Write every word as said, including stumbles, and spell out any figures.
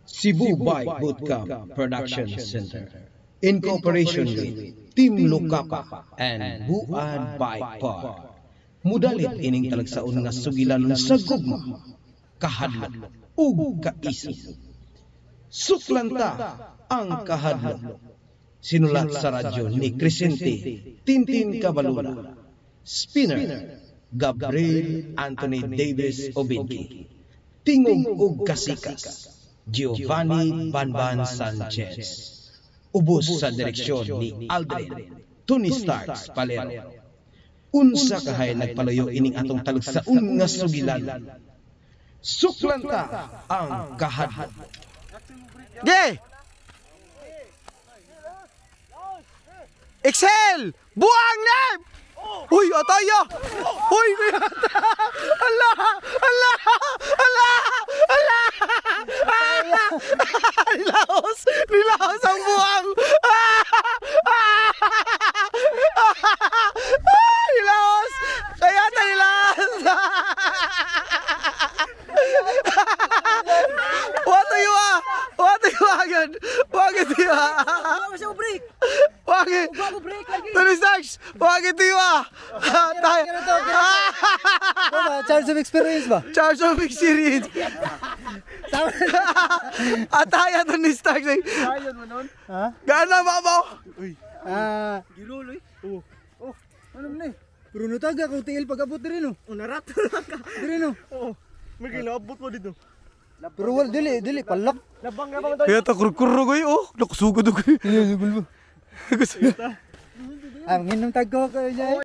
Cebu Bike Bootcamp Production Center, in cooperation with Team Lukapa and Buad Bike Park. Mudalit ining talagsaon nga sugilanon sa gugma, kahadlok ug kaisip. Suklanta ang kahadlok. Sinulat sa radyo ni Crescente Tintin Cabaluna. Spinner Gabriel Anthony Davis Obinki. Tingog ug kasikas Giovanni Banban Sanchez. Ubos sa direksyon ni Aldrin Tony Starks Palero. Unsa kahay nagpalayo ining atong talagsaon nga sugilan. Suklanta ang kahadlok. Ge! Excel! Buang nem! Uy, ataya! Uy, kuyata! Allah! Allah! Allah! Allah! Nilaos! Nilaos ang buang! Nilaos! Kaya nilaos! What are you ah? What are you agad? Bakit yun ah? Bago siya break. Bakit? Bago break lagi. Tony Starks! Bakit yun ah? Tayo! Charge of experience ba? Charge of experience! Ataya Tony Starks eh! Ayun mo nun? Ha? Gana mamaw! Ah... Giluloy? Oo. Oh, ano mo na eh? Pero nataga kung tiil pag-abot rin oh. O narato lang ka. Rin oh. Oo. May kilabot mo dito. Pero wala, dili, dili, palak. Labang nga bang tayo? Kaya ta kurkuro ko eh, oh! Nakusugod ako eh! Ah, nginom tag ko kayo dyan.